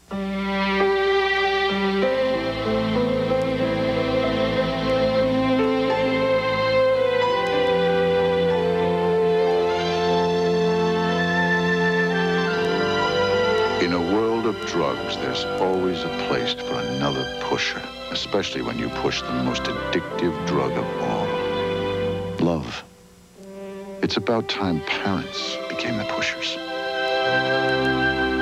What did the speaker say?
In a world of drugs, there's always a place for another pusher, especially when you push the most addictive drug of all, love. It's about time parents became the pushers.